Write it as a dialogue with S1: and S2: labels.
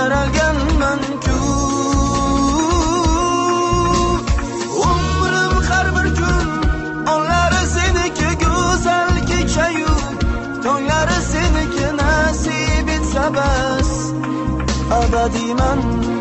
S1: yaralganman-ku. Umrim har bir kun onlari seniki, go'zal kechayu tonglari seniki, nasib etsa bas abadiyman.